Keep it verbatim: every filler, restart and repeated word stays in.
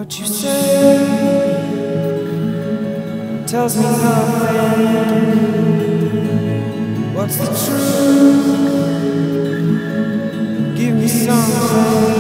What you say tells me nothing. What's the truth? Give me something.